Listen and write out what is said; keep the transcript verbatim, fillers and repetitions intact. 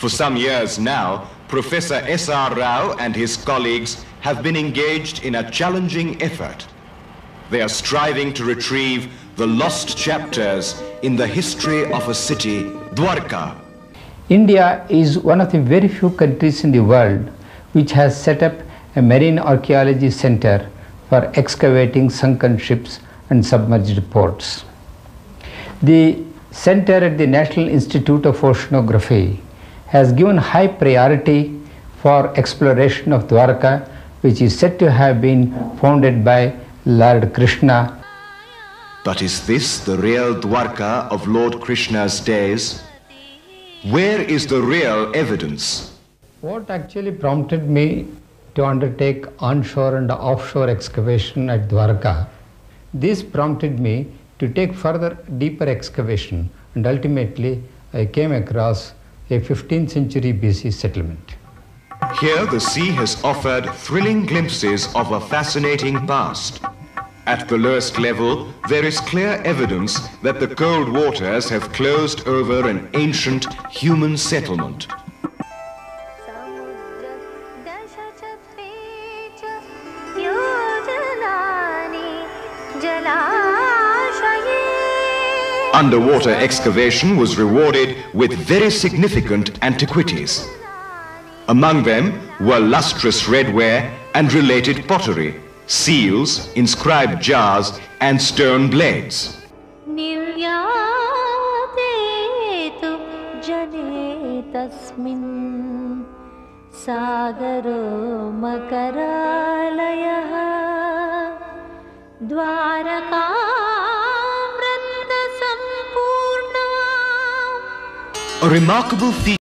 For some years now, Professor S R Rao and his colleagues have been engaged in a challenging effort. They are striving to retrieve the lost chapters in the history of a city, Dwarka. India is one of the very few countries in the world which has set up a marine archaeology center for excavating sunken ships and submerged ports. The center at the National Institute of Oceanography has given high priority for exploration of Dwarka, which is said to have been founded by Lord Krishna. But is this the real Dwarka of Lord Krishna's days? Where is the real evidence? What actually prompted me to undertake onshore and offshore excavation at Dwarka? This prompted me to take further deeper excavation, and ultimately I came across a fifteenth century B C settlement. Here the sea has offered thrilling glimpses of a fascinating past. At the lowest level, there is clear evidence that the cold waters have closed over an ancient human settlement. Underwater excavation was rewarded with very significant antiquities. Among them were lustrous redware and related pottery, seals, inscribed jars, and stone blades. A remarkable feat